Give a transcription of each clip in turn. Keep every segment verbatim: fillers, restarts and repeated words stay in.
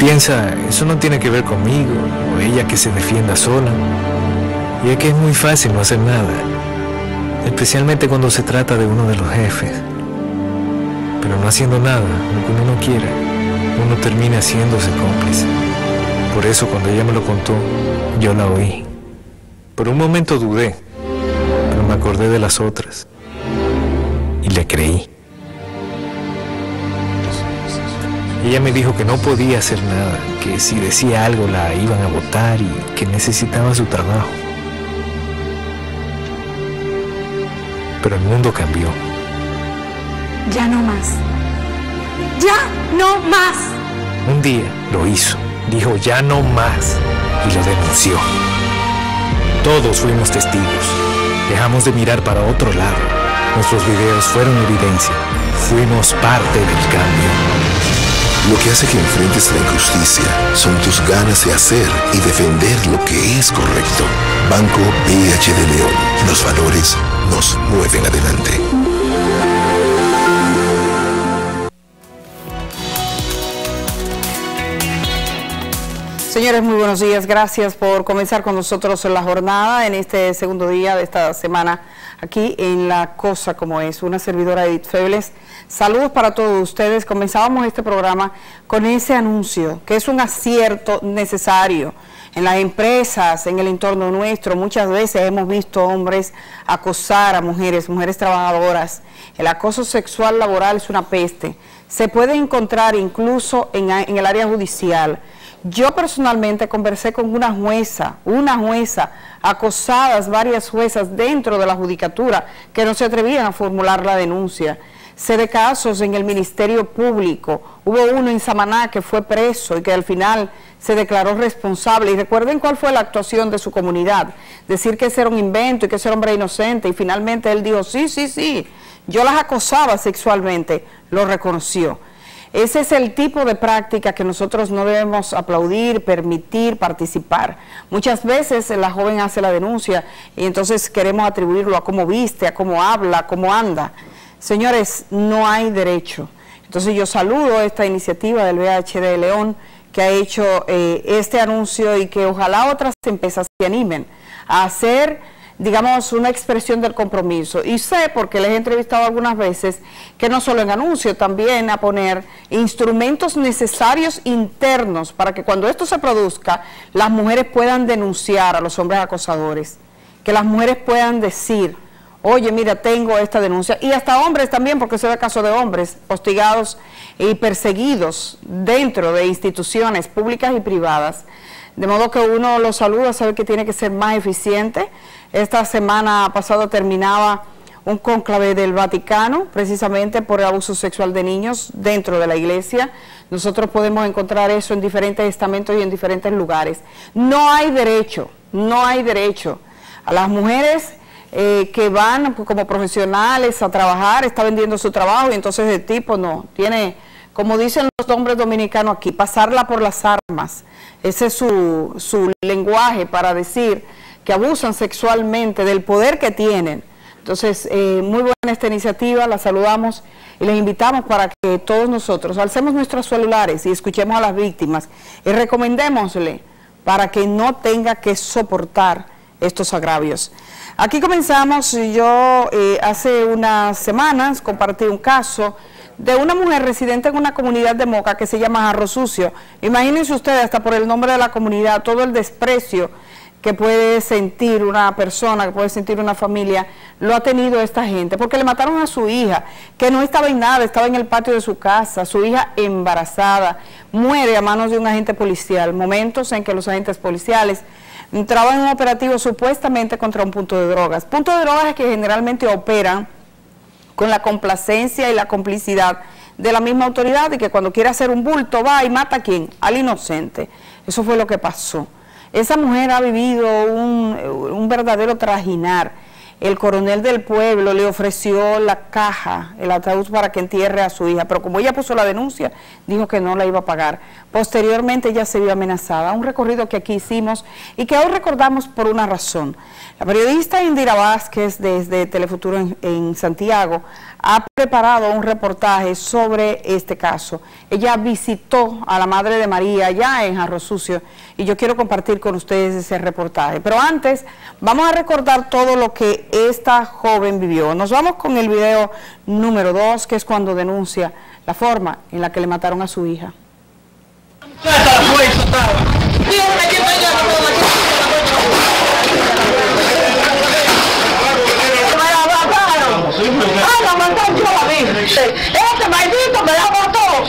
piensa, eso no tiene que ver conmigo, o ella que se defienda sola. Y es que es muy fácil no hacer nada, especialmente cuando se trata de uno de los jefes. Pero no haciendo nada, lo que uno no quiere, uno termina haciéndose cómplice. Por eso cuando ella me lo contó, yo la oí. Por un momento dudé, pero me acordé de las otras y le creí. Ella me dijo que no podía hacer nada, que si decía algo la iban a botar y que necesitaba su trabajo. Pero el mundo cambió. Ya no más. ¡Ya no más! Un día lo hizo, dijo ya no más y lo denunció. Todos fuimos testigos. Dejamos de mirar para otro lado. Nuestros videos fueron evidencia. Fuimos parte del cambio. Lo que hace que enfrentes la injusticia son tus ganas de hacer y defender lo que es correcto. Banco B H de León. Los valores nos mueven adelante. Señores, muy buenos días. Gracias por comenzar con nosotros en la jornada, en este segundo día de esta semana, aquí en La Cosa Como Es. Una servidora, Edith Febles. Saludos para todos ustedes. Comenzábamos este programa con ese anuncio, que es un acierto necesario. En las empresas, en el entorno nuestro, muchas veces hemos visto hombres acosar a mujeres, mujeres trabajadoras. El acoso sexual laboral es una peste. Se puede encontrar incluso en, en el área judicial. Yo personalmente conversé con una jueza, una jueza, acosadas varias juezas dentro de la judicatura que no se atrevían a formular la denuncia. Sé de casos en el Ministerio Público, hubo uno en Samaná que fue preso y que al final se declaró responsable. Y recuerden cuál fue la actuación de su comunidad, decir que ese era un invento y que ese era hombre inocente, y finalmente él dijo, sí, sí, sí, yo las acosaba sexualmente, lo reconoció. Ese es el tipo de práctica que nosotros no debemos aplaudir, permitir, participar. Muchas veces la joven hace la denuncia y entonces queremos atribuirlo a cómo viste, a cómo habla, a cómo anda. Señores, no hay derecho. Entonces yo saludo esta iniciativa del B H de León que ha hecho eh, este anuncio y que ojalá otras empresas se animen a hacer, digamos, una expresión del compromiso. Y sé, porque les he entrevistado algunas veces, que no solo en anuncio, también a poner instrumentos necesarios internos para que cuando esto se produzca, las mujeres puedan denunciar a los hombres acosadores, que las mujeres puedan decir, oye, mira, tengo esta denuncia, y hasta hombres también, porque se da caso de hombres hostigados y perseguidos dentro de instituciones públicas y privadas. De modo que uno los saluda, sabe que tiene que ser más eficiente. Esta semana pasada terminaba un cónclave del Vaticano, precisamente por el abuso sexual de niños dentro de la iglesia. Nosotros podemos encontrar eso en diferentes estamentos y en diferentes lugares. No hay derecho, no hay derecho a las mujeres eh, que van como profesionales a trabajar, está vendiendo su trabajo y entonces el tipo no, tiene, como dicen los hombres dominicanos aquí, pasarla por las armas. Ese es su, su lenguaje para decir que abusan sexualmente del poder que tienen. Entonces, eh, muy buena esta iniciativa, la saludamos y les invitamos para que todos nosotros alcemos nuestros celulares y escuchemos a las víctimas y recomendémosle para que no tenga que soportar estos agravios. Aquí comenzamos, yo eh, hace unas semanas compartí un caso de una mujer residente en una comunidad de Moca que se llama Jarro Sucio. Imagínense ustedes, hasta por el nombre de la comunidad, todo el desprecio que puede sentir una persona, que puede sentir una familia, lo ha tenido esta gente, porque le mataron a su hija, que no estaba en nada, estaba en el patio de su casa, su hija embarazada, muere a manos de un agente policial, momentos en que los agentes policiales entraban en un operativo supuestamente contra un punto de drogas. Puntos de drogas que generalmente operan con la complacencia y la complicidad de la misma autoridad y que cuando quiere hacer un bulto va y mata a ¿quién? Al inocente. Eso fue lo que pasó. Esa mujer ha vivido un, un verdadero trajinar. El coronel del pueblo le ofreció la caja, el ataúd para que entierre a su hija, pero como ella puso la denuncia, dijo que no la iba a pagar. Posteriormente ella se vio amenazada. Un recorrido que aquí hicimos y que hoy recordamos por una razón. La periodista Indira Vázquez, desde Telefuturo en, en Santiago, ha preparado un reportaje sobre este caso. Ella visitó a la madre de María allá en Jarro Sucio y yo quiero compartir con ustedes ese reportaje. Pero antes, vamos a recordar todo lo que esta joven vivió. Nos vamos con el video número dos, que es cuando denuncia la forma en la que le mataron a su hija. Este maldito me la mató.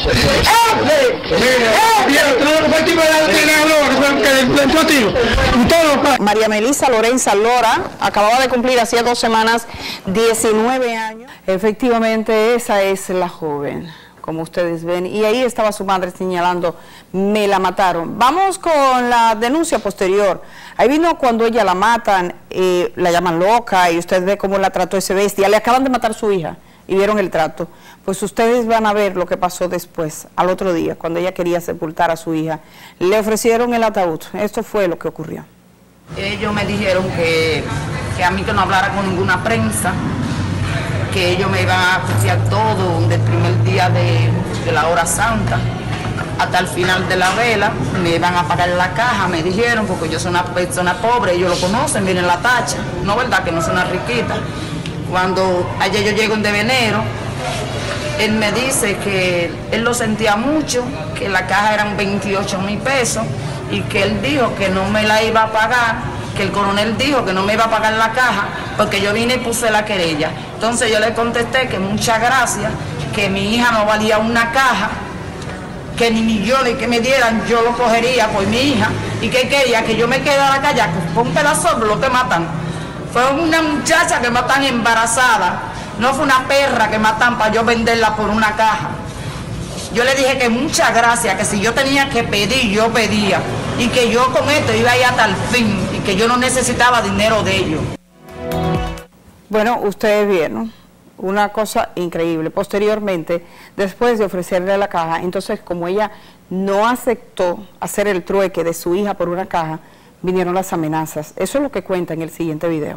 Este. María Melisa Lorenza Lora acababa de cumplir hacía dos semanas diecinueve años. Efectivamente, esa es la joven, como ustedes ven, y ahí estaba su madre señalando, me la mataron. Vamos con la denuncia posterior. Ahí vino cuando ella la matan, eh, la llaman loca, y usted ve cómo la trató ese bestia. Le acaban de matar a su hija, y vieron el trato. Pues ustedes van a ver lo que pasó después, al otro día, cuando ella quería sepultar a su hija. Le ofrecieron el ataúd. Esto fue lo que ocurrió. Ellos me dijeron que, que a mí que no hablara con ninguna prensa, que ellos me iban a oficiar todo desde el primer día de, de la hora santa hasta el final de la vela, me iban a pagar la caja, me dijeron, porque yo soy una persona pobre, ellos lo conocen, miren la tacha, no verdad que no soy una riquita. Cuando ayer yo llego en de enero, él me dice que él lo sentía mucho, que la caja eran veintiocho mil pesos y que él dijo que no me la iba a pagar, que el coronel dijo que no me iba a pagar la caja porque yo vine y puse la querella. Entonces yo le contesté que muchas gracias, que mi hija no valía una caja, que ni millones que me dieran yo lo cogería por mi hija y que quería que yo me quedara callada con un pedazo de lo que matan. Fue una muchacha que matan embarazada, no fue una perra que matan para yo venderla por una caja. Yo le dije que muchas gracias, que si yo tenía que pedir, yo pedía, y que yo con esto iba a ir hasta el fin, y que yo no necesitaba dinero de ellos. Bueno, ustedes vieron una cosa increíble. Posteriormente, después de ofrecerle la caja, entonces como ella no aceptó hacer el trueque de su hija por una caja, vinieron las amenazas. Eso es lo que cuenta en el siguiente video.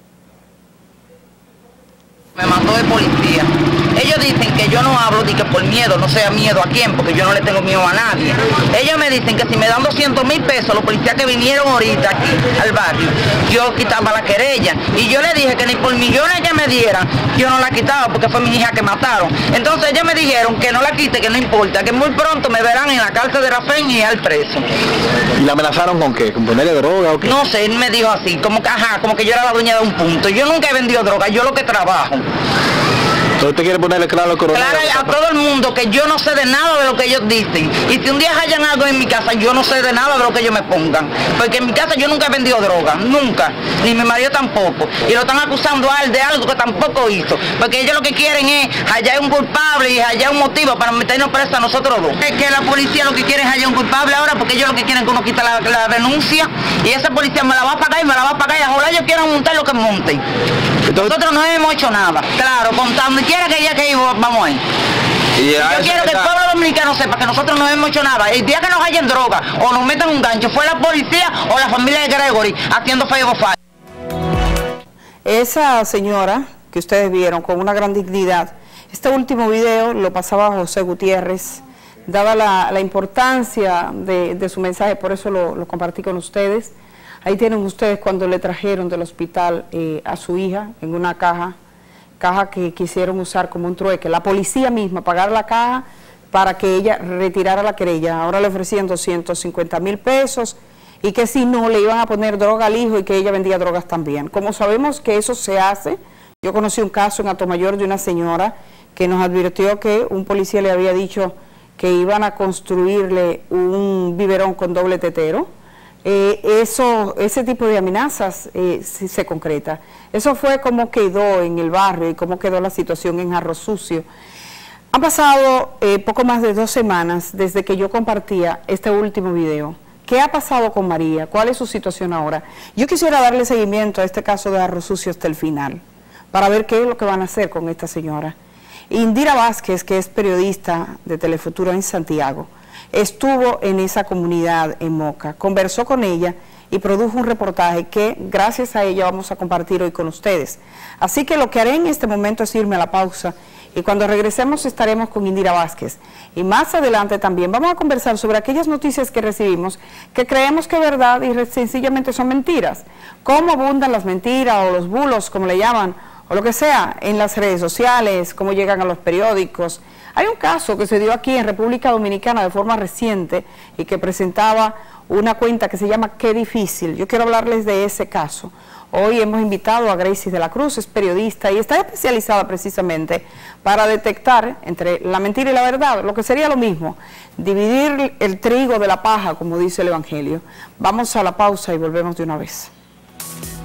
Me mandó de policía. Ellos dicen que yo no hablo ni que por miedo, no sea miedo a quién, porque yo no le tengo miedo a nadie. Ellos me dicen que si me dan doscientos mil pesos, los policías que vinieron ahorita aquí al barrio, yo quitaba la querella. Y yo le dije que ni por millones que me dieran, yo no la quitaba porque fue mi hija que mataron. Entonces ellos me dijeron que no la quite, que no importa, que muy pronto me verán en la cárcel de Rafén y al preso. ¿Y la amenazaron con qué? ¿Con ponerle droga o qué? No sé, él me dijo así, como que, ajá, como que yo era la dueña de un punto. Yo nunca he vendido droga, yo lo que trabajo. Entonces usted quiere ponerle claro al coronel. Claro a todo el mundo que yo no sé de nada de lo que ellos dicen. Y si un día hallan algo en mi casa, yo no sé de nada de lo que ellos me pongan. Porque en mi casa yo nunca he vendido droga, nunca. Ni mi marido tampoco. Y lo están acusando a él de algo que tampoco hizo. Porque ellos lo que quieren es hallar un culpable y hallar un motivo para meternos presos a nosotros dos. Es que la policía lo que quiere es hallar un culpable ahora, porque ellos lo que quieren es que uno quita la, la denuncia. Y esa policía me la va a pagar y me la va a pagar. Y ahora ellos quieren montar lo que monten. Entonces, nosotros no hemos hecho nada. Claro, contando. Quiera que ya que vamos a ir. Y yo quiero que el pueblo dominicano sepa que nosotros no hemos hecho nada. El día que nos hallen droga o nos metan un gancho fue la policía o la familia de Gregory haciendo fuego fire. Esa señora que ustedes vieron con una gran dignidad, este último video lo pasaba José Gutiérrez, daba la, la importancia de, de su mensaje, por eso lo, lo compartí con ustedes. Ahí tienen ustedes cuando le trajeron del hospital eh, a su hija en una caja, caja que quisieron usar como un trueque. La policía misma pagar la caja para que ella retirara la querella. Ahora le ofrecían doscientos cincuenta mil pesos y que si no le iban a poner droga al hijo y que ella vendía drogas también. Como sabemos que eso se hace, yo conocí un caso en Atomayor de una señora que nos advirtió que un policía le había dicho que iban a construirle un biberón con doble tetero. Eh, eso, ese tipo de amenazas eh, sí se concreta. Eso fue como quedó en el barrio y cómo quedó la situación en Jarro Sucio. Han pasado eh, poco más de dos semanas desde que yo compartía este último video. ¿Qué ha pasado con María? ¿Cuál es su situación ahora? Yo quisiera darle seguimiento a este caso de Jarro Sucio hasta el final, para ver qué es lo que van a hacer con esta señora. Indira Vázquez, que es periodista de Telefuturo en Santiago, estuvo en esa comunidad en Moca, conversó con ella y produjo un reportaje que gracias a ella vamos a compartir hoy con ustedes. Así que lo que haré en este momento es irme a la pausa y cuando regresemos estaremos con Indira Vázquez. Y más adelante también vamos a conversar sobre aquellas noticias que recibimos que creemos que es verdad y sencillamente son mentiras. Cómo abundan las mentiras o los bulos, como le llaman, o lo que sea, en las redes sociales, cómo llegan a los periódicos. Hay un caso que se dio aquí en República Dominicana de forma reciente y que presentaba una cuenta que se llama Qué Difícil. Yo quiero hablarles de ese caso. Hoy hemos invitado a Gracie de la Cruz, es periodista y está especializada precisamente para detectar entre la mentira y la verdad, lo que sería lo mismo, dividir el trigo de la paja, como dice el Evangelio. Vamos a la pausa y volvemos de una vez.